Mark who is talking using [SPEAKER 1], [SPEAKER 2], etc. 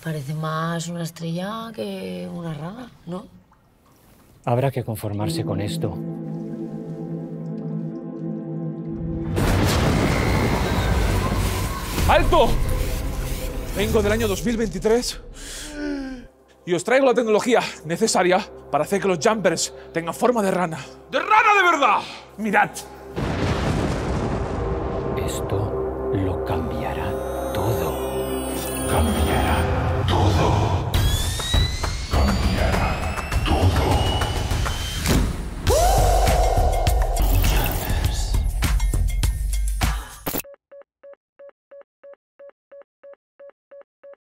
[SPEAKER 1] Parece más una estrella que una rana, ¿no?
[SPEAKER 2] Habrá que conformarse con esto.
[SPEAKER 3] ¡Alto! Vengo del año 2023 y os traigo la tecnología necesaria para hacer que los jumpers tengan forma de rana. ¡De rana de verdad! ¡Mirad!
[SPEAKER 2] Esto